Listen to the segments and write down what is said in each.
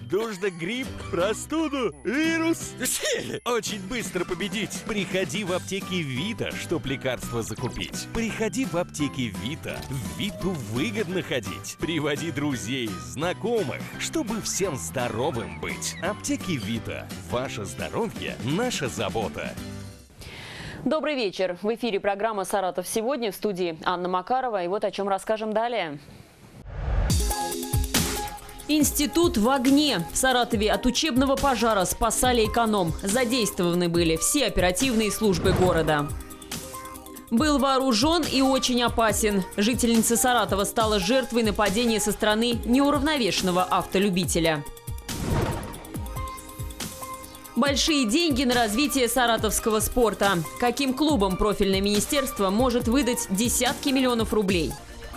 Нужно грипп, простуду, вирус. Очень быстро победить. Приходи в аптеки Вита, чтоб лекарства закупить. Приходи в аптеки Вита. В Виту выгодно ходить. Приводи друзей, знакомых, чтобы всем здоровым быть. Аптеки Вита. Ваше здоровье – наша забота. Добрый вечер. В эфире программа «Саратов сегодня», в студии Анна Макарова. И вот о чем расскажем далее. Институт в огне. В Саратове от учебного пожара спасали эконом. Задействованы были все оперативные службы города. Был вооружен и очень опасен. Жительница Саратова стала жертвой нападения со стороны неуравновешенного автолюбителя. Большие деньги на развитие саратовского спорта. Каким клубам профильное министерство может выдать десятки миллионов рублей?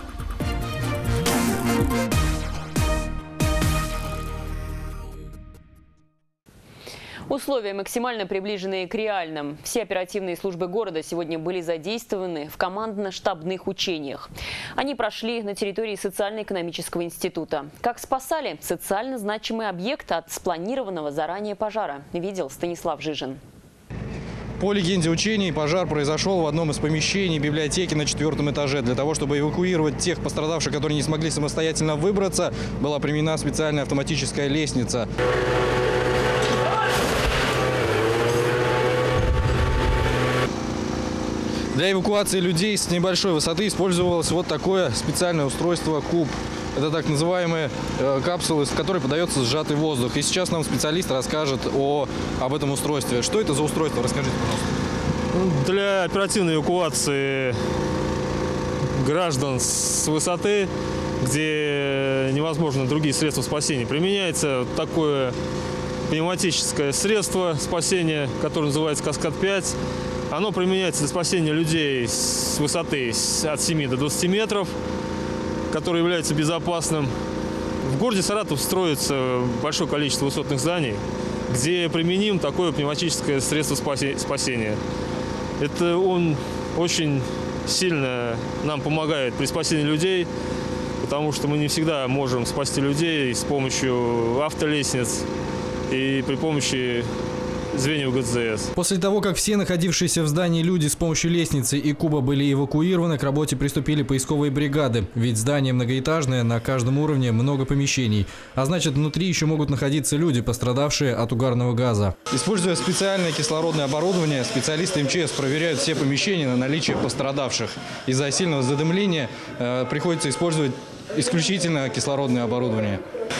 Условия максимально приближенные к реальным. Все оперативные службы города сегодня были задействованы в командно-штабных учениях. Они прошли на территории социально-экономического института. Как спасали социально значимый объект от спланированного заранее пожара, видел Станислав Жижин. По легенде учений, пожар произошел в одном из помещений библиотеки на 4-м этаже. Для того, чтобы эвакуировать тех пострадавших, которые не смогли самостоятельно выбраться, была применена специальная автоматическая лестница. Для эвакуации людей с небольшой высоты использовалось вот такое специальное устройство «Куб». Это так называемые капсулы, с которой подается сжатый воздух. И сейчас нам специалист расскажет об этом устройстве. Что это за устройство? Расскажите, пожалуйста. Для оперативной эвакуации граждан с высоты, где невозможно другие средства спасения, применяется такое пневматическое средство спасения, которое называется «Каскад-5». Оно применяется для спасения людей с высоты от 7 до 20 метров, который является безопасным. В городе Саратов строится большое количество высотных зданий, где применим такое пневматическое средство спасения. Он очень сильно нам помогает при спасении людей, потому что мы не всегда можем спасти людей с помощью автолестниц и при помощи звеньев ГЦС. После того, как все находившиеся в здании люди с помощью лестницы и куба были эвакуированы, к работе приступили поисковые бригады. Ведь здание многоэтажное, на каждом уровне много помещений. А значит, внутри еще могут находиться люди, пострадавшие от угарного газа. Используя специальное кислородное оборудование, специалисты МЧС проверяют все помещения на наличие пострадавших. Из-за сильного задымления приходится использовать исключительно кислородное оборудование.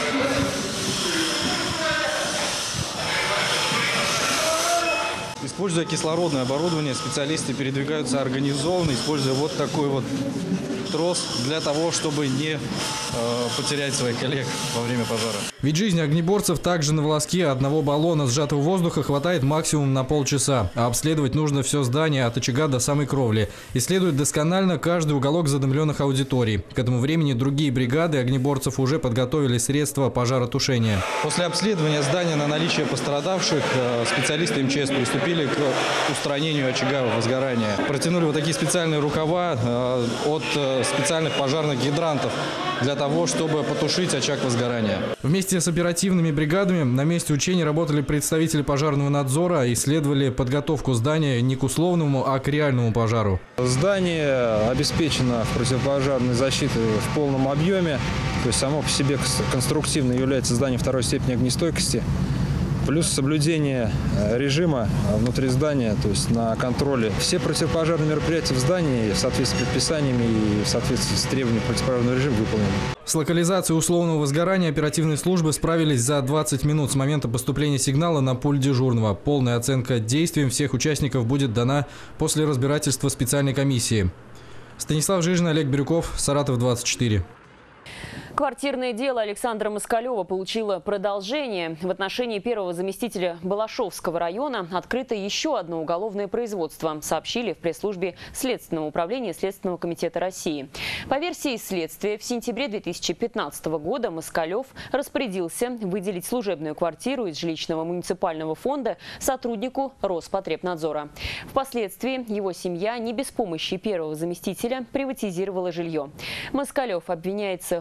Используя кислородное оборудование, специалисты передвигаются организованно, используя вот такой вот трос для того, чтобы не потерять своих коллег во время пожара. Ведь жизнь огнеборцев также на волоске. Одного баллона сжатого воздуха хватает максимум на полчаса, а обследовать нужно все здание от очага до самой кровли. Исследуют досконально каждый уголок задымленных аудиторий. К этому времени другие бригады огнеборцев уже подготовили средства пожаротушения. После обследования здания на наличие пострадавших специалисты МЧС приступили к устранению очага возгорания. Протянули вот такие специальные рукава от специальных пожарных гидрантов для того, чтобы потушить очаг возгорания. Вместе с оперативными бригадами на месте учений работали представители пожарного надзора и исследовали подготовку здания не к условному, а к реальному пожару. Здание обеспечено противопожарной защитой в полном объеме, то есть само по себе конструктивно является зданием второй степени огнестойкости. Плюс соблюдение режима внутри здания, то есть на контроле. Все противопожарные мероприятия в здании в соответствии с предписаниями и в соответствии с требованиями противопожарного режима выполнены. С локализацией условного возгорания оперативные службы справились за 20 минут с момента поступления сигнала на пульт дежурного. Полная оценка действиям всех участников будет дана после разбирательства специальной комиссии. Станислав Жижин, Олег Бирюков, Саратов 24. Квартирное дело Александра Москалева получило продолжение. В отношении первого заместителя Балашовского района открыто еще одно уголовное производство, сообщили в пресс-службе Следственного управления Следственного комитета России. По версии следствия, в сентябре 2015 года Москалев распорядился выделить служебную квартиру из жилищного муниципального фонда сотруднику Роспотребнадзора. Впоследствии его семья не без помощи первого заместителя приватизировала жилье. Москалев обвиняется в превышении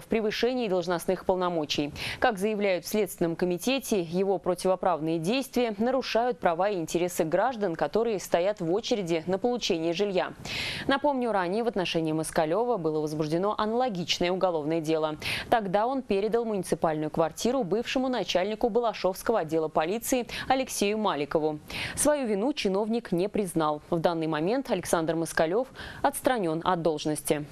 превышении должностных полномочий. Как заявляют в Следственном комитете, его противоправные действия нарушают права и интересы граждан, которые стоят в очереди на получение жилья. Напомню, ранее в отношении Москалева было возбуждено аналогичное уголовное дело. Тогда он передал муниципальную квартиру бывшему начальнику Балашовского отдела полиции Алексею Маликову. Свою вину чиновник не признал. В данный момент Александр Москалев отстранен от должности.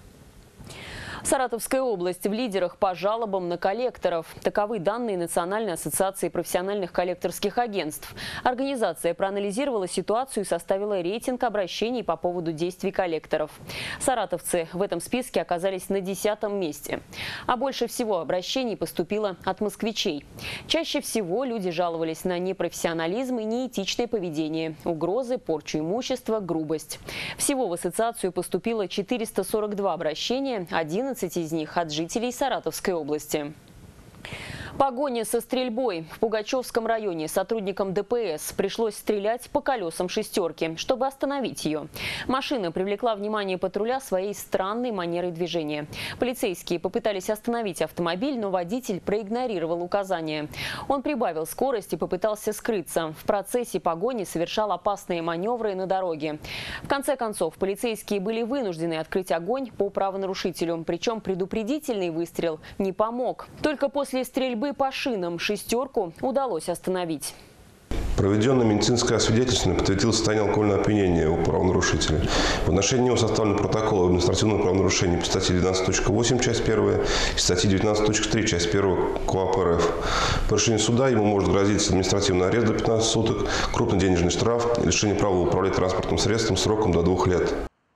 Саратовская область в лидерах по жалобам на коллекторов. Таковы данные Национальной ассоциации профессиональных коллекторских агентств. Организация проанализировала ситуацию и составила рейтинг обращений по поводу действий коллекторов. Саратовцы в этом списке оказались на 10-м месте. А больше всего обращений поступило от москвичей. Чаще всего люди жаловались на непрофессионализм и неэтичное поведение, угрозы, порчу имущества, грубость. Всего в ассоциацию поступило 442 обращения, 11 из них от жителей Саратовской области. Погоня со стрельбой. В Пугачевском районе сотрудникам ДПС пришлось стрелять по колесам «шестерки», чтобы остановить ее. Машина привлекла внимание патруля своей странной манерой движения. Полицейские попытались остановить автомобиль, но водитель проигнорировал указания. Он прибавил скорость и попытался скрыться. В процессе погони совершал опасные маневры на дороге. В конце концов, полицейские были вынуждены открыть огонь по правонарушителю. Причем предупредительный выстрел не помог. Только после стрельбы по шинам «шестерку» удалось остановить. Проведенное медицинское освидетельствование подтвердило состояние алкогольного опьянения у правонарушителя. В отношении него составлен протокол об административном правонарушении по статье 19.8, часть 1 и статье 19.3, часть 1 КоАП РФ. По решению суда ему может грозить административный арест до 15 суток, крупный денежный штраф и лишение права управлять транспортным средством сроком до 2 лет.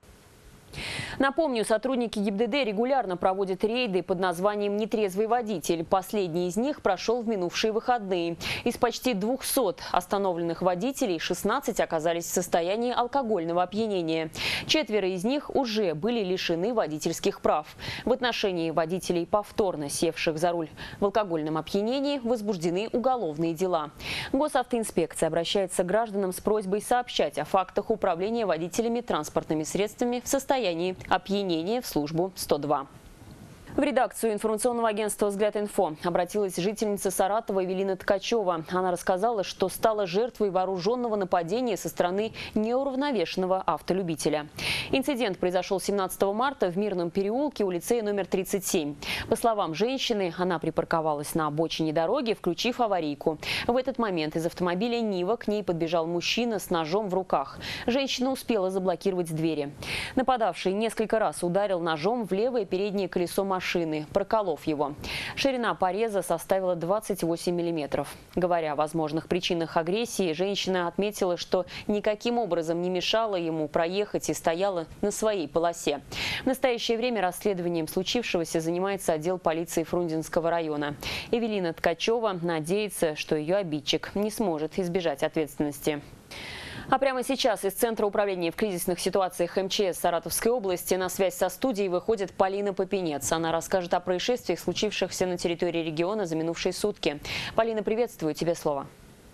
Напомню, сотрудники ГИБДД регулярно проводят рейды под названием «Нетрезвый водитель». Последний из них прошел в минувшие выходные. Из почти 200 остановленных водителей 16 оказались в состоянии алкогольного опьянения. 4 из них уже были лишены водительских прав. В отношении водителей, повторно севших за руль в алкогольном опьянении, возбуждены уголовные дела. Госавтоинспекция обращается к гражданам с просьбой сообщать о фактах управления водителями транспортными средствами в состоянии опьянения в службу 102. В редакцию информационного агентства «Взгляд.Инфо» обратилась жительница Саратова Эвелина Ткачева. Она рассказала, что стала жертвой вооруженного нападения со стороны неуравновешенного автолюбителя. Инцидент произошел 17 марта в Мирном переулке у лицея номер 37. По словам женщины, она припарковалась на обочине дороги, включив аварийку. В этот момент из автомобиля «Нива» к ней подбежал мужчина с ножом в руках. Женщина успела заблокировать двери. Нападавший несколько раз ударил ножом в левое переднее колесо машины, проколов его. Ширина пореза составила 28 мм. Говоря о возможных причинах агрессии, женщина отметила, что никаким образом не мешала ему проехать и стояла на своей полосе. В настоящее время расследованием случившегося занимается отдел полиции Фрунзенского района. Эвелина Ткачева надеется, что ее обидчик не сможет избежать ответственности. А прямо сейчас из Центра управления в кризисных ситуациях МЧС Саратовской области на связь со студией выходит Полина Попенец. Она расскажет о происшествиях, случившихся на территории региона за минувшие сутки. Полина, приветствую, тебе слово.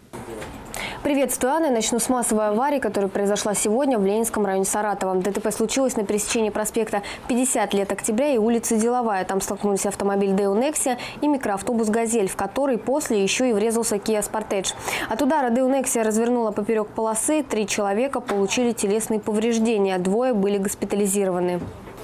Приветствую, Анна. Начну с массовой аварии, которая произошла сегодня в Ленинском районе Саратова. ДТП случилось на пересечении проспекта 50 лет октября и улицы Деловая. Там столкнулись автомобиль Део Нексия и микроавтобус «Газель», в который после еще и врезался Kia Sportage. От удара Део Нексия развернула поперек полосы. 3 человека получили телесные повреждения, 2 были госпитализированы.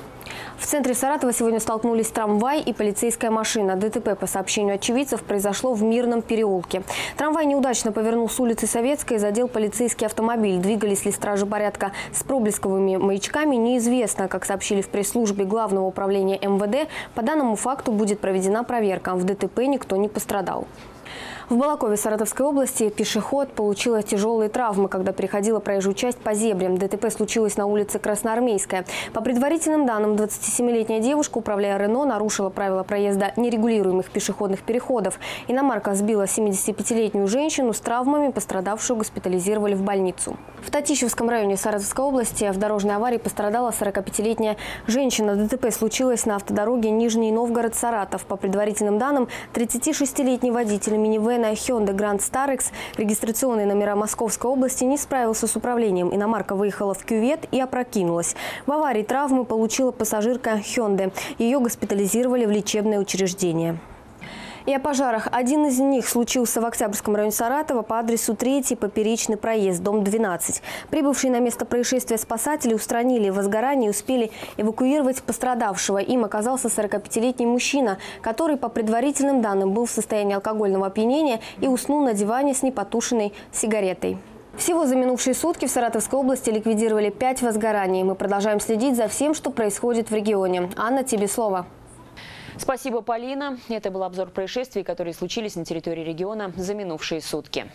В центре Саратова сегодня столкнулись трамвай и полицейская машина. ДТП, по сообщению очевидцев, произошло в Мирном переулке. Трамвай неудачно повернул с улицы Советской и задел полицейский автомобиль. Двигались ли стражи порядка с проблесковыми маячками, неизвестно. Как сообщили в пресс-службе Главного управления МВД, по данному факту будет проведена проверка. В ДТП никто не пострадал. В Балакове Саратовской области пешеход получила тяжелые травмы, когда переходила проезжую часть по зебре. ДТП случилось на улице Красноармейская. По предварительным данным, 27-летняя девушка, управляя Рено, нарушила правила проезда нерегулируемых пешеходных переходов. Иномарка сбила 75-летнюю женщину с травмами, пострадавшую госпитализировали в больницу. В Татищевском районе Саратовской области в дорожной аварии пострадала 45-летняя женщина. ДТП случилось на автодороге Нижний Новгород-Саратов. По предварительным данным, 36-летний водитель минивэна Hyundai Grand Starex, регистрационные номера Московской области, не справился с управлением. Иномарка выехала в кювет и опрокинулась. В аварии травмы получила пассажирка Hyundai. Ее госпитализировали в лечебное учреждение. И о пожарах. Один из них случился в Октябрьском районе Саратова по адресу 3-й поперечный проезд, дом 12. Прибывшие на место происшествия спасатели устранили возгорание и успели эвакуировать пострадавшего. Им оказался 45-летний мужчина, который, по предварительным данным, был в состоянии алкогольного опьянения и уснул на диване с непотушенной сигаретой. Всего за минувшие сутки в Саратовской области ликвидировали 5 возгораний. Мы продолжаем следить за всем, что происходит в регионе. Анна, тебе слово. Спасибо, Полина. Это был обзор происшествий, которые случились на территории региона за минувшие сутки.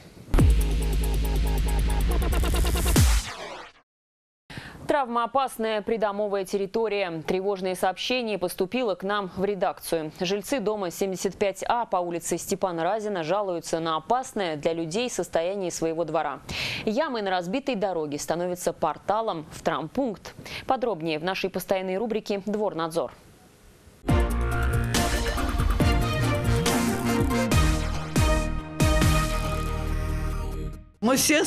Травмоопасная придомовая территория. Тревожное сообщение поступило к нам в редакцию. Жильцы дома 75А по улице Степана Разина жалуются на опасное для людей состояние своего двора. Ямы на разбитой дороге становятся порталом в травмпункт. Подробнее в нашей постоянной рубрике «Дворнадзор». Мы все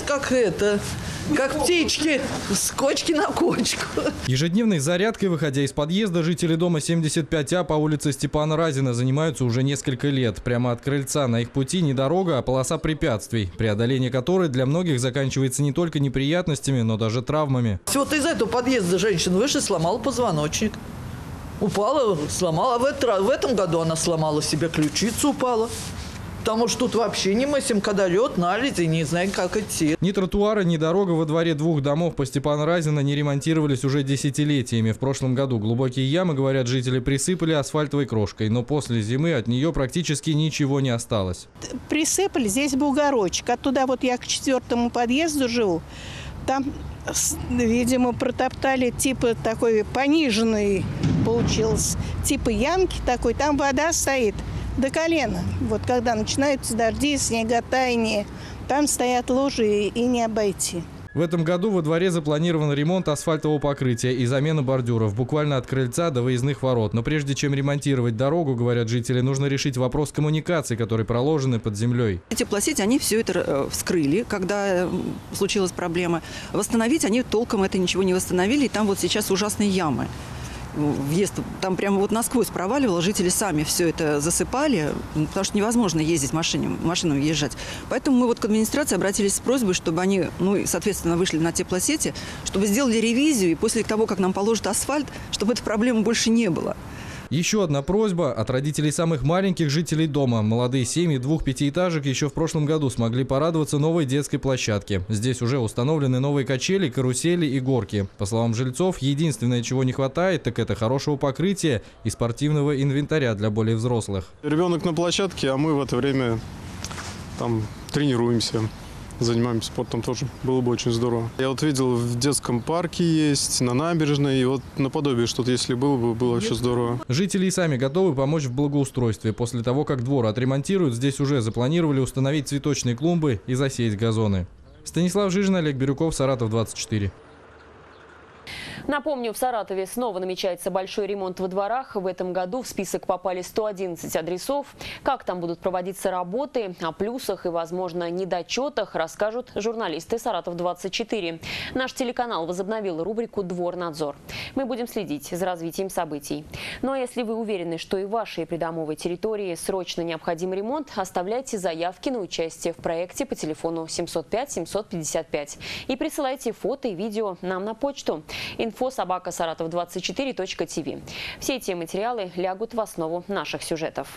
как птички, с кочки на кочку. Ежедневной зарядкой, выходя из подъезда, жители дома 75А по улице Степана Разина занимаются уже несколько лет. Прямо от крыльца на их пути не дорога, а полоса препятствий, преодоление которой для многих заканчивается не только неприятностями, но даже травмами. Вот из этого подъезда женщина вышла, сломала позвоночник. Упала, сломала. А в этом году она сломала себе ключицу, упала. Потому что тут вообще не мыслим, когда лед, наледь, и не знаем, как идти. Ни тротуары, ни дорога во дворе 2 домов по Степана Разина не ремонтировались уже десятилетиями. В прошлом году глубокие ямы, говорят жители, присыпали асфальтовой крошкой. Но после зимы от нее практически ничего не осталось. Присыпали, здесь бугорочек. Оттуда вот я к 4-му подъезду живу. Там, видимо, протоптали типа такой пониженный получился. Типа ямки такой, там вода стоит. До колена. Вот когда начинаются дожди, снеготаяние, там стоят лужи и не обойти. В этом году во дворе запланирован ремонт асфальтового покрытия и замена бордюров буквально от крыльца до выездных ворот. Но прежде чем ремонтировать дорогу, говорят жители, нужно решить вопрос коммуникаций, которые проложены под землей. Теплосети, они все это вскрыли, когда случилась проблема. Восстановить они толком это ничего не восстановили, и там вот сейчас ужасные ямы. Въезд там прямо вот насквозь проваливало, жители сами все это засыпали, потому что невозможно ездить машинам въезжать. Поэтому мы вот к администрации обратились с просьбой, чтобы они, соответственно, вышли на теплосети, чтобы сделали ревизию, и после того, как нам положат асфальт, чтобы этой проблемы больше не было. Еще одна просьба от родителей самых маленьких жителей дома. Молодые семьи 2 пятиэтажек еще в прошлом году смогли порадоваться новой детской площадке. Здесь уже установлены новые качели, карусели и горки. По словам жильцов, единственное, чего не хватает, так это хорошего покрытия и спортивного инвентаря для более взрослых. Ребенок на площадке, а мы в это время там тренируемся. Занимаемся спортом тоже. Было бы очень здорово. Я вот видел, в детском парке есть, на набережной. И вот наподобие что-то, если было бы, было вообще здорово. Жители и сами готовы помочь в благоустройстве. После того, как двор отремонтируют, здесь уже запланировали установить цветочные клумбы и засеять газоны. Станислав Жижин, Олег Бирюков, Саратов 24. Напомню, в Саратове снова намечается большой ремонт во дворах. В этом году в список попали 111 адресов. Как там будут проводиться работы, о плюсах и, возможно, недочетах расскажут журналисты «Саратов-24». Наш телеканал возобновил рубрику «Дворнадзор». Мы будем следить за развитием событий. Ну а если вы уверены, что и в вашей придомовой территории срочно необходим ремонт, оставляйте заявки на участие в проекте по телефону 705-755 и присылайте фото и видео нам на почту info@saraTov24.tv. Все эти материалы лягут в основу наших сюжетов.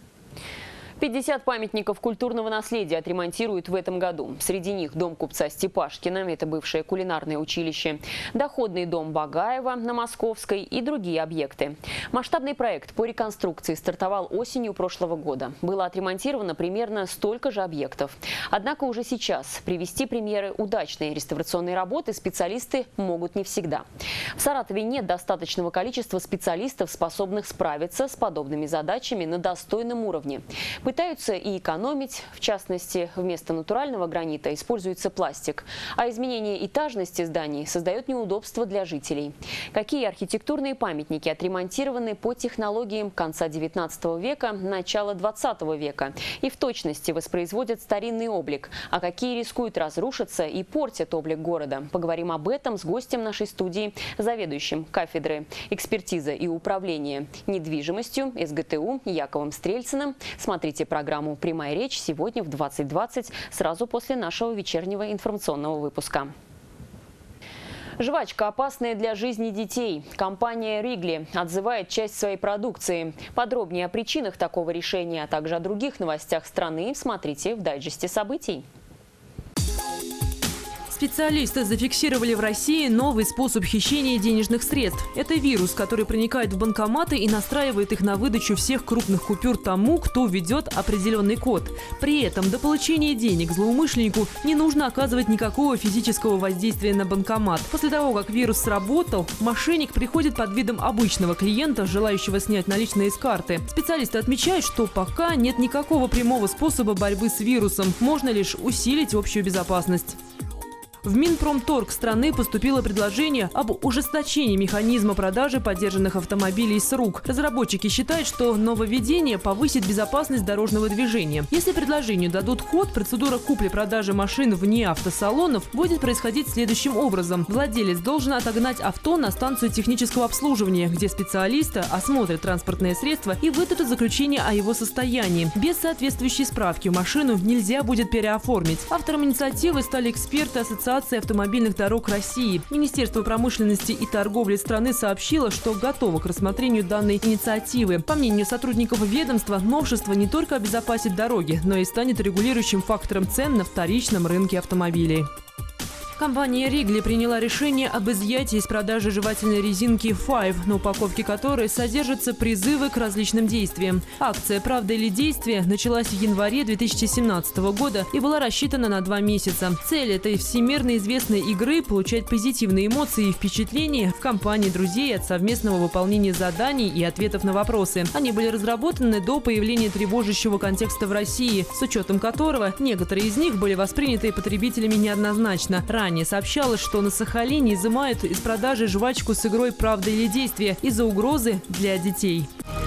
50 памятников культурного наследия отремонтируют в этом году. Среди них дом купца Степашкина, это бывшее кулинарное училище, доходный дом Багаева на Московской и другие объекты. Масштабный проект по реконструкции стартовал осенью прошлого года. Было отремонтировано примерно столько же объектов. Однако уже сейчас привести примеры удачной реставрационной работы специалисты могут не всегда. В Саратове нет достаточного количества специалистов, способных справиться с подобными задачами на достойном уровне. По Пытаются и экономить, в частности, вместо натурального гранита используется пластик. А изменение этажности зданий создает неудобства для жителей. Какие архитектурные памятники отремонтированы по технологиям конца XIX века, начала XX века и в точности воспроизводят старинный облик, а какие рискуют разрушиться и портят облик города. Поговорим об этом с гостем нашей студии, заведующим кафедры экспертиза и управления недвижимостью СГТУ Яковом Стрельциным. Смотрите программу «Прямая речь» сегодня в 20:20, сразу после нашего вечернего информационного выпуска. Жвачка опасная для жизни детей. Компания Wrigley отзывает часть своей продукции. Подробнее о причинах такого решения, а также о других новостях страны смотрите в дайджесте событий. Специалисты зафиксировали в России новый способ хищения денежных средств. Это вирус, который проникает в банкоматы и настраивает их на выдачу всех крупных купюр тому, кто введет определенный код. При этом до получения денег злоумышленнику не нужно оказывать никакого физического воздействия на банкомат. После того, как вирус сработал, мошенник приходит под видом обычного клиента, желающего снять наличные из карты. Специалисты отмечают, что пока нет никакого прямого способа борьбы с вирусом. Можно лишь усилить общую безопасность. В Минпромторг страны поступило предложение об ужесточении механизма продажи подержанных автомобилей с рук. Разработчики считают, что нововведение повысит безопасность дорожного движения. Если предложению дадут ход, процедура купли-продажи машин вне автосалонов будет происходить следующим образом. Владелец должен отогнать авто на станцию технического обслуживания, где специалисты осмотрят транспортное средство и выдадут заключение о его состоянии. Без соответствующей справки машину нельзя будет переоформить. Автором инициативы стали эксперты Ассоциации автомобильных дорог России. Министерство промышленности и торговли страны сообщило, что готово к рассмотрению данной инициативы. По мнению сотрудников ведомства, новшество не только обезопасит дороги, но и станет регулирующим фактором цен на вторичном рынке автомобилей. Компания Wrigley приняла решение об изъятии из продажи жевательной резинки Five, на упаковке которой содержатся призывы к различным действиям. Акция «Правда или действие» началась в январе 2017 года и была рассчитана на 2 месяца. Цель этой всемирно известной игры – получать позитивные эмоции и впечатления в компании друзей от совместного выполнения заданий и ответов на вопросы. Они были разработаны до появления тревожащего контекста в России, с учетом которого некоторые из них были восприняты потребителями неоднозначно. Ранее сообщалось, что на Сахалине изымают из продажи жвачку с игрой «Правда или действие» из-за угрозы для детей.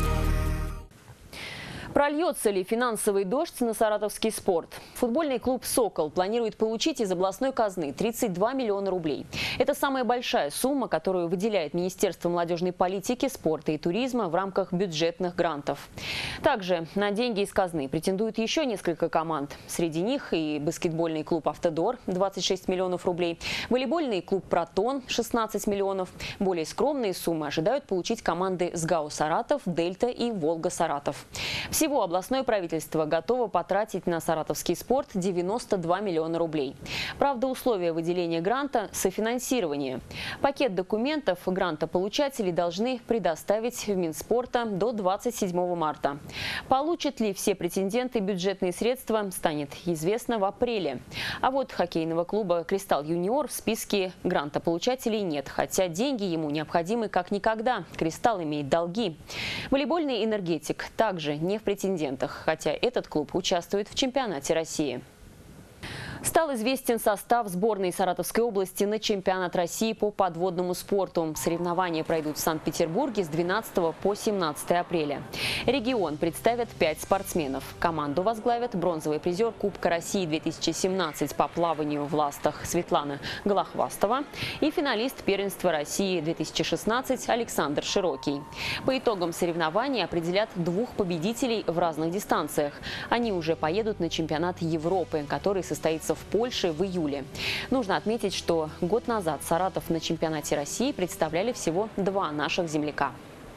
Прольется ли финансовый дождь на саратовский спорт? Футбольный клуб «Сокол» планирует получить из областной казны 32 миллиона рублей. Это самая большая сумма, которую выделяет Министерство молодежной политики, спорта и туризма в рамках бюджетных грантов. Также на деньги из казны претендуют еще несколько команд. Среди них и баскетбольный клуб «Автодор» 26 миллионов рублей, волейбольный клуб «Протон» 16 миллионов. Более скромные суммы ожидают получить команды «СГАУ Саратов», «Дельта» и «Волга Саратов». Всего областное правительство готово потратить на саратовский спорт 92 миллиона рублей. Правда, условия выделения гранта – софинансирование. Пакет документов грантополучатели должны предоставить в Минспорта до 27 марта. Получат ли все претенденты бюджетные средства, станет известно в апреле. А вот хоккейного клуба «Кристалл Юниор» в списке грантополучателей нет, хотя деньги ему необходимы как никогда. «Кристалл» имеет долги. Волейбольный «Энергетик» также не в претендентах, хотя этот клуб участвует в чемпионате России. Стал известен состав сборной Саратовской области на чемпионат России по подводному спорту. Соревнования пройдут в Санкт-Петербурге с 12 по 17 апреля. Регион представят 5 спортсменов. Команду возглавят бронзовый призер Кубка России 2017 по плаванию в ластах Светлана Голохвастова и финалист первенства России 2016 Александр Широкий. По итогам соревнований определят 2 победителей в разных дистанциях. Они уже поедут на чемпионат Европы, который состоится в Польше в июле. Нужно отметить, что год назад Саратов на чемпионате России представляли всего 2 наших земляка.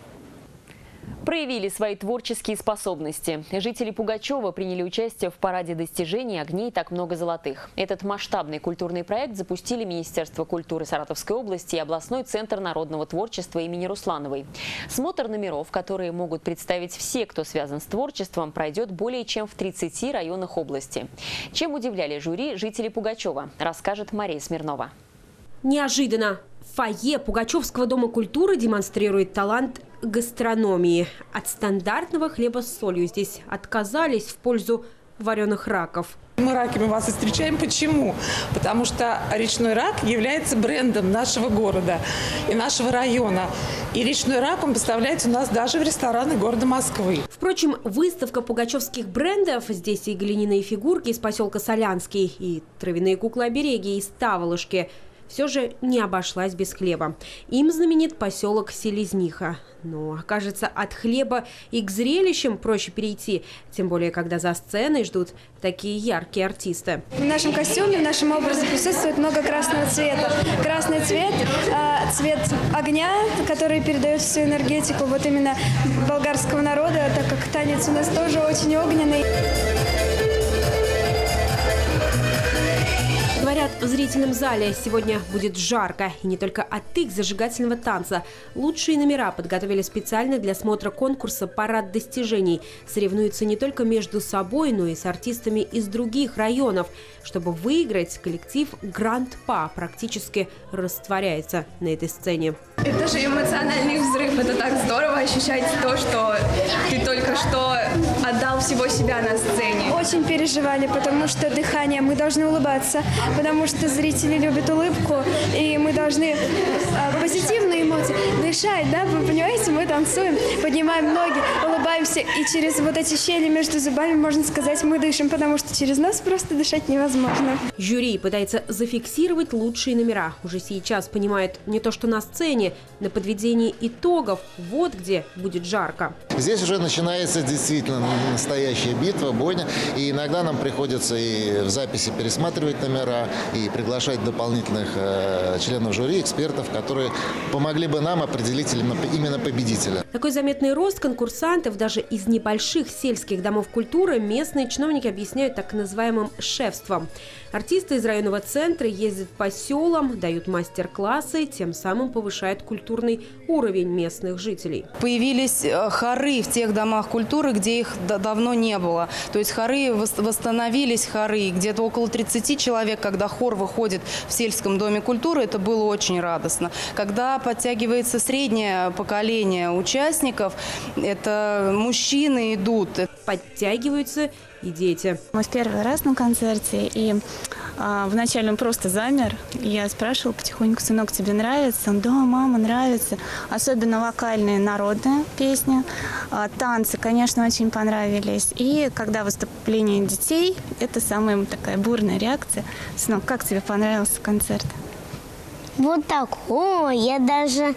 Проявили свои творческие способности. Жители Пугачева приняли участие в параде достижений «Огней так много золотых». Этот масштабный культурный проект запустили Министерство культуры Саратовской области и областной центр народного творчества имени Руслановой. Смотр номеров, которые могут представить все, кто связан с творчеством, пройдет более чем в 30 районах области. Чем удивляли жюри жители Пугачева, расскажет Мария Смирнова. Неожиданно. Фойе Пугачевского дома культуры демонстрирует талант гастрономии. От стандартного хлеба с солью здесь отказались в пользу вареных раков. Мы раками вас и встречаем. Почему? Потому что речной рак является брендом нашего города и нашего района. И речной рак он поставляется у нас даже в рестораны города Москвы. Впрочем, выставка пугачевских брендов, здесь и глиняные фигурки из поселка Солянский, и травяные куклы-обереги из Таволошки, все же не обошлась без хлеба. Им знаменит поселок Селезниха. Но, кажется, от хлеба и к зрелищам проще перейти, тем более, когда за сценой ждут такие яркие артисты. В нашем костюме, в нашем образе присутствует много красного цвета. Красный цвет – цвет огня, который передает всю энергетику вот именно болгарского народа, так как танец у нас тоже очень огненный. Говорят, в зрительном зале сегодня будет жарко. И не только от их зажигательного танца. Лучшие номера подготовили специально для смотра конкурса «Парад достижений». Соревнуются не только между собой, но и с артистами из других районов. Чтобы выиграть, коллектив Гранд-Па практически растворяется на этой сцене. Это же эмоциональный взрыв. Это так здорово ощущать то, что ты только что отдал всего себя на сцене. Очень переживали, потому что дыхание, мы должны улыбаться, потому что зрители любят улыбку, и мы должны позитивные эмоции дышать, да, вы понимаете, мы танцуем, поднимаем ноги, улыбаемся, и через вот эти щели между зубами, можно сказать, мы дышим, потому что через нас просто дышать невозможно. Жюри пытается зафиксировать лучшие номера. Уже сейчас понимает не то, что на сцене, на подведении итогов, вот где будет жарко. Здесь уже начинается действительно настоящая битва, бойня. И иногда нам приходится и в записи пересматривать номера, и приглашать дополнительных членов жюри, экспертов, которые помогли бы нам определить именно победителя. Такой заметный рост конкурсантов даже из небольших сельских домов культуры местные чиновники объясняют так называемым шефством. Артисты из районного центра ездят по селам, дают мастер-классы, тем самым повышают культурный уровень местных жителей. Появились хоры в тех домах культуры, где их давно не было. То есть хоры, восстановились хоры. Где-то около 30 человек, когда хор выходит в сельском доме культуры, это было очень радостно. Когда подтягивается среднее поколение участников, это мужчины идут. Подтягиваются и дети. Мы в первый раз на концерте, и вначале он просто замер. Я спрашивала потихоньку: сынок, тебе нравится? Он: да, мама, нравится. Особенно вокальные народные песни. Танцы, конечно, очень понравились. И когда выступление детей, это самая такая бурная реакция. Сынок, как тебе понравился концерт? Вот так. О, я даже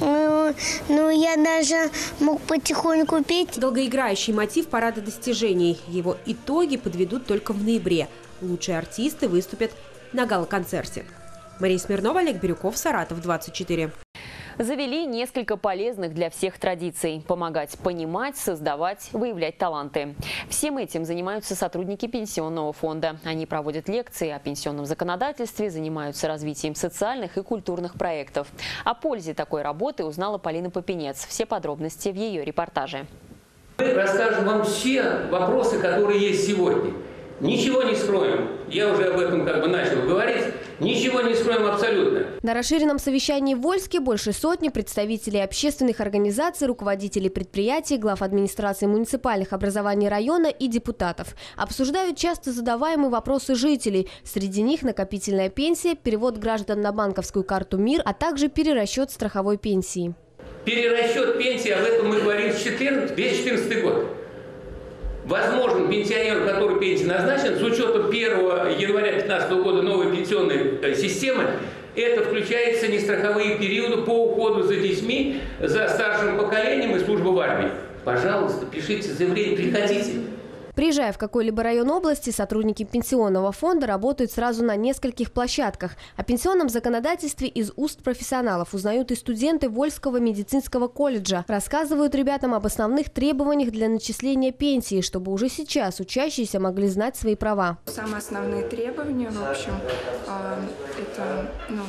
мог потихоньку петь. Долгоиграющий мотив парада достижений. Его итоги подведут только в ноябре. Лучшие артисты выступят на гала-концерте. Мария Смирнова, Олег Бирюков, Саратов, 24. Завели несколько полезных для всех традиций – помогать понимать, создавать, выявлять таланты. Всем этим занимаются сотрудники Пенсионного фонда. Они проводят лекции о пенсионном законодательстве, занимаются развитием социальных и культурных проектов. О пользе такой работы узнала Полина Попенец. Все подробности в ее репортаже. Мы расскажем вам все вопросы, которые есть сегодня. Ничего не скроем. Я уже об этом начал говорить. Ничего не скроем абсолютно. На расширенном совещании в Вольске больше сотни представителей общественных организаций, руководителей предприятий, глав администрации муниципальных образований района и депутатов. Обсуждают часто задаваемые вопросы жителей. Среди них накопительная пенсия, перевод граждан на банковскую карту МИР, а также перерасчет страховой пенсии. Перерасчет пенсии, об этом мы говорим весь 2014 год. Возможен пенсионеру, который пенсии назначен, с учетом 1 января 2015 года новой пенсионной системы, это включается нестраховые периоды по уходу за детьми, за старшим поколением и службу в армии. Пожалуйста, пишите заявление, приходите. Приезжая в какой-либо район области, сотрудники Пенсионного фонда работают сразу на нескольких площадках. О пенсионном законодательстве из уст профессионалов узнают и студенты Вольского медицинского колледжа. Рассказывают ребятам об основных требованиях для начисления пенсии, чтобы уже сейчас учащиеся могли знать свои права. Самые основные требования, в общем, это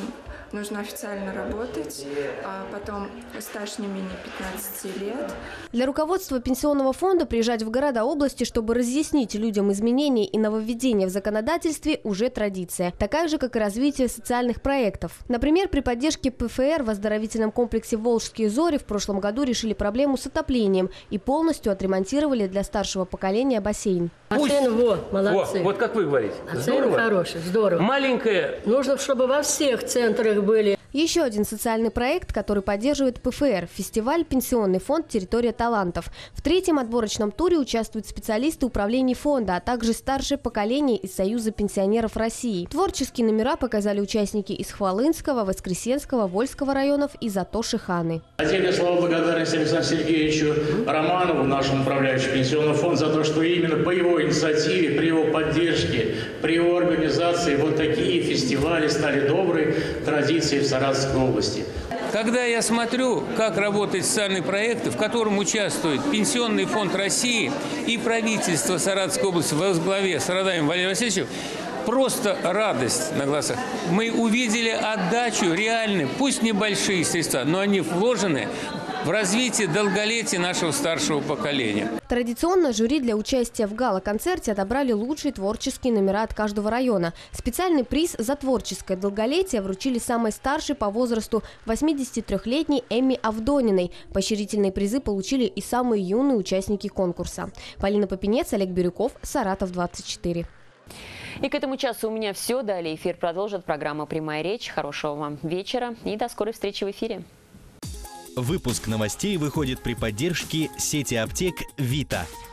нужно официально работать, а потом стаж не менее 15 лет. Для руководства пенсионного фонда приезжать в города области, чтобы разъяснить людям изменения и нововведения в законодательстве, уже традиция. Такая же, как и развитие социальных проектов. Например, при поддержке ПФР в оздоровительном комплексе «Волжские зори» в прошлом году решили проблему с отоплением и полностью отремонтировали для старшего поколения бассейн. Бассейн, молодцы. Вот как вы говорите. Бассейн хороший, здорово. Маленькая. Нужно, чтобы во всех центрах были. Еще один социальный проект, который поддерживает ПФР – фестиваль «Пенсионный фонд. Территория талантов». В третьем отборочном туре участвуют специалисты управлений фонда, а также старшее поколение из Союза пенсионеров России. Творческие номера показали участники из Хвалынского, Воскресенского, Вольского районов и Затоши-Ханы. Отдельное слово благодарности Александру Сергеевичу Романову, нашему управляющему пенсионного фонда, за то, что именно по его инициативе, при его поддержке, при его организации вот такие фестивали стали доброй традицией в Саратовской области. Когда я смотрю, как работают социальные проекты, в котором участвует Пенсионный фонд России и правительство Саратовской области во главе с Радаем Валерием Васильевичем, просто радость на глазах. Мы увидели отдачу реальную, пусть небольшие средства, но они вложены в развитие долголетия нашего старшего поколения. Традиционно жюри для участия в гала-концерте отобрали лучшие творческие номера от каждого района. Специальный приз за творческое долголетие вручили самой старшей по возрасту 83-летней Эмме Авдониной. Поощрительные призы получили и самые юные участники конкурса. Полина Попенец, Олег Бирюков, Саратов 24. И к этому часу у меня все. Далее эфир продолжит программа «Прямая речь». Хорошего вам вечера и до скорой встречи в эфире. Выпуск новостей выходит при поддержке сети аптек «Вита».